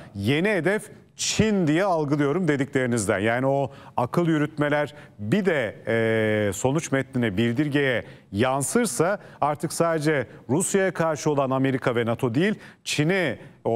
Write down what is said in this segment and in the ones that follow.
yeni hedef Çin diye algılıyorum dediklerinizden. Yani o akıl yürütmeler bir de sonuç metnine, bildirgeye yansırsa artık sadece Rusya'ya karşı olan Amerika ve NATO değil, Çin'i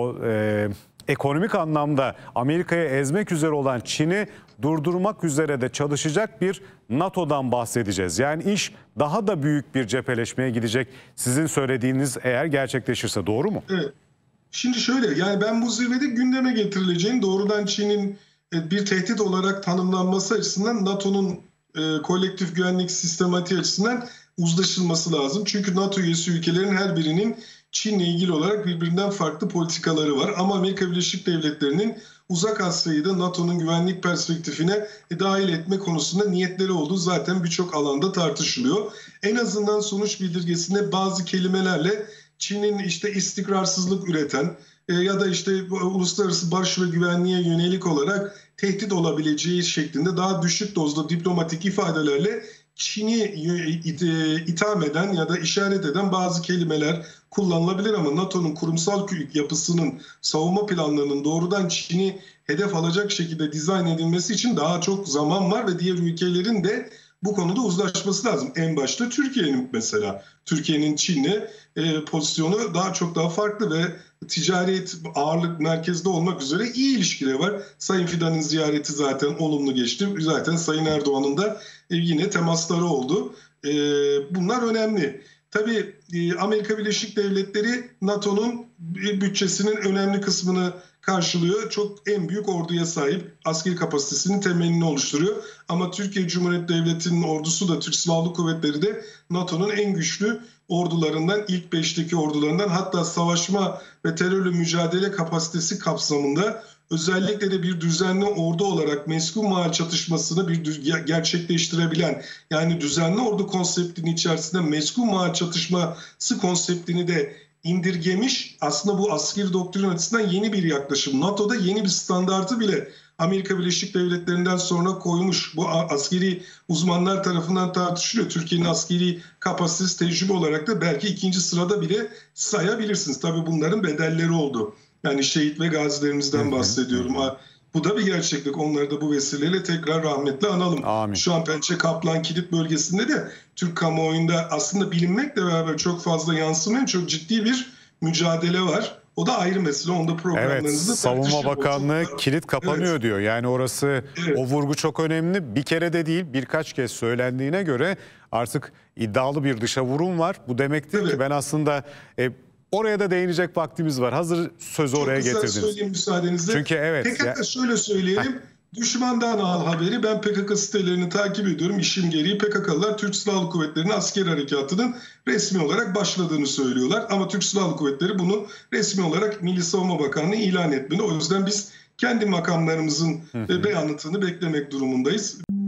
ekonomik anlamda Amerika'ya ezmek üzere olan Çin'i durdurmak üzere de çalışacak bir NATO'dan bahsedeceğiz. Yani iş daha da büyük bir cepheleşmeye gidecek. Sizin söylediğiniz eğer gerçekleşirse, doğru mu? Evet. Şimdi şöyle, yani ben bu zirvede gündeme getirileceğini, doğrudan Çin'in bir tehdit olarak tanımlanması açısından NATO'nun kolektif güvenlik sistematiği açısından uzlaşılması lazım. Çünkü NATO üyesi ülkelerin her birinin Çin'le ilgili olarak birbirinden farklı politikaları var. Ama Amerika Birleşik Devletleri'nin Uzak Asya'yı da NATO'nun güvenlik perspektifine dahil etme konusunda niyetleri olduğu zaten birçok alanda tartışılıyor. En azından sonuç bildirgesinde bazı kelimelerle Çin'in işte istikrarsızlık üreten ya da işte uluslararası barış ve güvenliğe yönelik olarak tehdit olabileceği şeklinde daha düşük dozda diplomatik ifadelerle Çin'i itham eden ya da işaret eden bazı kelimeler kullanılabilir ama NATO'nun kurumsal yapısının, savunma planlarının doğrudan Çin'i hedef alacak şekilde dizayn edilmesi için daha çok zaman var ve diğer ülkelerin de bu konuda uzlaşması lazım. En başta Türkiye'nin mesela. Türkiye'nin Çin'le pozisyonu daha farklı ve ticaret ağırlık merkezde olmak üzere iyi ilişkileri var. Sayın Fidan'ın ziyareti zaten olumlu geçti. Zaten Sayın Erdoğan'ın da yine temasları oldu. Bunlar önemli. Tabii Amerika Birleşik Devletleri NATO'nun bütçesinin önemli kısmını karşılıyor. Çok en büyük orduya sahip, askeri kapasitesinin temelini oluşturuyor. Ama Türkiye Cumhuriyeti Devleti'nin ordusu da, Türk Silahlı Kuvvetleri de NATO'nun en güçlü ordularından, ilk 5'teki ordularından, hatta savaşma ve terörle mücadele kapasitesi kapsamında özellikle de bir düzenli ordu olarak meskun mahal çatışmasını gerçekleştirebilen, yani düzenli ordu konseptinin içerisinde meskun mahal çatışması konseptini de indirgemiş. Aslında bu askeri doktrin açısından yeni bir yaklaşım. NATO'da yeni bir standartı bile Amerika Birleşik Devletleri'nden sonra koymuş. Bu askeri uzmanlar tarafından tartışılıyor. Türkiye'nin askeri kapasitesi, tecrübe olarak da belki ikinci sırada bile sayabilirsiniz. Tabii bunların bedelleri oldu. Yani şehit ve gazilerimizden bahsediyorum. Bu da bir gerçeklik. Onları da bu vesileyle tekrar rahmetle analım. Amin. Şu an Pençe Kaplan Kilit bölgesinde de Türk kamuoyunda aslında bilinmekle beraber çok fazla yansımayan çok ciddi bir mücadele var. O da ayrı mesele. Onda programlarınızda evet, Savunma Bakanlığı kilit kapanıyor diyor. Yani orası, o vurgu çok önemli. Bir kere de değil, birkaç kez söylendiğine göre artık iddialı bir dışa vurum var. Bu demektir ki ben aslında oraya da değinecek vaktimiz var. Hazır sözü oraya getirdiniz. Çok kısa söyleyeyim müsaadenizle. Çünkü PKK şöyle söyleyelim. Düşmandan al haberi. Ben PKK sitelerini takip ediyorum. İşim gereği PKK'lılar Türk Silahlı Kuvvetleri'nin asker harekatının resmi olarak başladığını söylüyorlar. Ama Türk Silahlı Kuvvetleri bunu resmi olarak Milli Savunma Bakanlığı ilan etmedi. O yüzden biz kendi makamlarımızın beyanatını beklemek durumundayız.